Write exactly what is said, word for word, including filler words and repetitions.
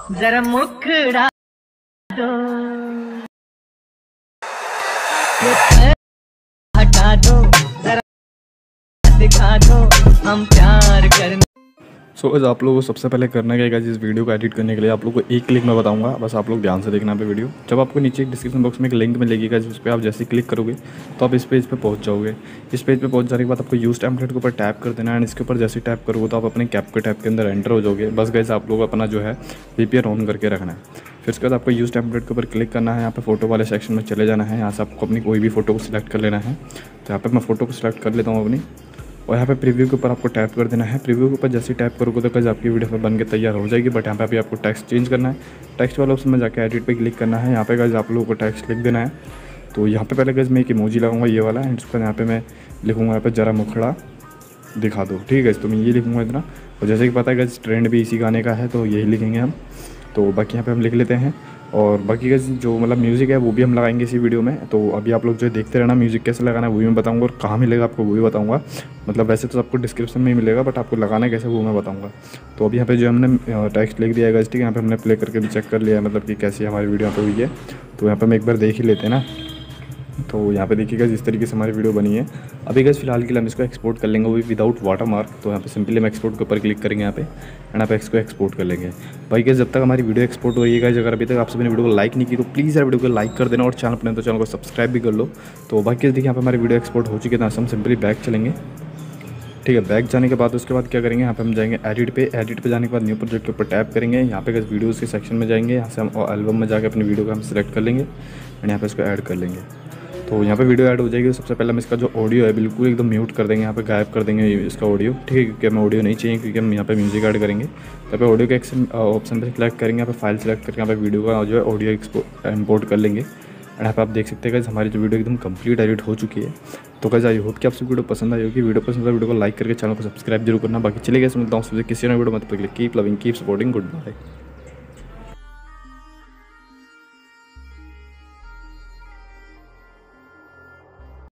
जरा मुखड़ा दो, हटा दो, जरा दिखा दो हम प्यार करने। सो so, आप लोगों को सबसे पहले करना क्या है, इस वीडियो को एडिट करने के लिए आप लोगों को एक क्लिक मैं बताऊंगा, बस आप लोग ध्यान से देखना पे वीडियो। जब आपको नीचे डिस्क्रिप्शन बॉक्स में एक लिंक मिलेगी गाइस, उस पर आप जैसे क्लिक करोगे तो आप इस पेज पे पहुंच जाओगे। इस पेज पे पहुंच जाने के बाद आपको यूज़ टेम्पलेट के ऊपर टैप कर देना है, एंड इसके ऊपर जैसे टैप करोगे तो आप अपने कैप के टैप के अंदर एंटर हो जाओगे। बस गाइस आप लोग अपना जो है वीपीएन ऑन करके रखना है। फिर उसके बाद आपको यूज़ टेम्पलेट के ऊपर क्लिक करना है, यहाँ पे फोटो वाले सेक्शन में चले जाना है। यहाँ से आपको अपनी कोई भी फोटो को सिलेक्ट कर लेना है। तो यहाँ पर मैं फोटो को सिलेक्ट कर लेता हूँ अपनी, और यहाँ पे प्रीव्यू के ऊपर आपको टैप कर देना है। प्रीव्यू के ऊपर जैसे टैप करोगे तो कैसे आपकी वीडियो पे बन के तैयार हो जाएगी। बट यहाँ पे अभी आपको टेक्स्ट चेंज करना है। टेक्स्ट वाला ऑप्शन में जाकर एडिट पे क्लिक करना है। यहाँ पे कैसे आप लोगों को टेक्स्ट लिख देना है। तो यहाँ पे पहले कैसे मैं एक इमोजी लगाऊंगा ये वाला, एंड उसके बाद यहाँ पे मैं लिखूँगा यहाँ पे जरा मुखड़ा दिखा दो। ठीक है, तो मैं ये लिखूँगा इतना। और जैसे कि पता है कैसे ट्रेंड भी इसी गाने का है तो यही लिखेंगे हम। तो बाकी यहाँ पे हम लिख लेते हैं, और बाकी का जो मतलब म्यूज़िक है वो भी हम लगाएंगे इसी वीडियो में। तो अभी आप लोग जो देखते रहना, म्यूज़िक कैसे लगाना है वो भी मैं बताऊंगा, और कहाँ मिलेगा आपको वो भी बताऊंगा। मतलब वैसे तो आपको डिस्क्रिप्शन में ही मिलेगा, बट आपको लगाना कैसे वो मैं बताऊंगा। तो अभी यहाँ पे जो हमने टेक्स्ट लिख दिया है ठीक है, यहाँ पे हमने प्ले करके भी चेक कर लिया है मतलब कि कैसी हमारी वीडियो यहाँ पे हुई है। तो यहाँ पर हम एक बार देख ही लेते हैं ना। तो यहाँ पे देखिएगा जिस तरीके से हमारी वीडियो बनी है। अभी गाइस फिलहाल के लिए हम इसको एक्सपोर्ट कर लेंगे, वो भी विदाउट वाटर मार्क। तो यहाँ पे सिंपली हम एक्सपोर्ट के ऊपर क्लिक करेंगे यहाँ पे, एंड यहाँ पे इसको एक्सपोर्ट कर लेंगे। भाई गाइस जब तक हमारी वीडियो एक्सपोर्ट हो रही है गाइस, अगर अभी तक आप सभी ने वीडियो को लाइक नहीं की तो प्लीज़ यार वीडियो को लाइक कर देना, और चैनल अपने तो चैनल को सब्सक्राइब भी कर लो। तो बाकी देखिए यहाँ पे हमारी वीडियो एक्सपोर्ट हो चुकी है। तो हम सिंपली बैक चलेंगे। ठीक है, बैक जाने के बाद उसके बाद क्या करेंगे, यहाँ पे हम जाएंगे एडिट पे। एडिट पे जाने के बाद न्यू प्रोजेक्ट के ऊपर टैप करेंगे। यहाँ पे गाइस वीडियोज़ के सेक्शन में जाएंगे, यहाँ से हम एल्बम में जाकर अपनी वीडियो को हम सिलेक्ट कर लेंगे, एंड यहाँ पे इसको ऐड कर लेंगे। तो यहाँ पे वीडियो ऐड हो जाएगी। सबसे पहले हम इसका जो ऑडियो है बिल्कुल एकदम म्यूट कर देंगे, यहाँ पे गायब कर देंगे इसका ऑडियो। ठीक है, क्योंकि हमें ऑडियो नहीं चाहिए, क्योंकि हम यहाँ पे म्यूजिक ऐड करेंगे। तो यहाँ पे ऑडियो के ऑप्शन पे सिलेक्ट करेंगे, यहाँ पे फाइल सेलेक्ट करके यहाँ पे वीडियो का जो है ऑडियो एक्सपोर्ट इम्पोर्ट कर लेंगे। एंड यहाँ पे आप देख सकते हैं गाइस हमारी जो वीडियो एकदम कंप्लीट एडिट हो चुकी है। तो गाइस आई होप कि आपसे वीडियो पसंद आई होगी। वीडियो पसंद है वीडियो को लाइक करके चैनल को सब्सक्राइब जरूर करना। बाकी चलिए गाइस मिलता हूँ किसी और वीडियो में, तब तक के लिए keep loving keep supporting, good bye.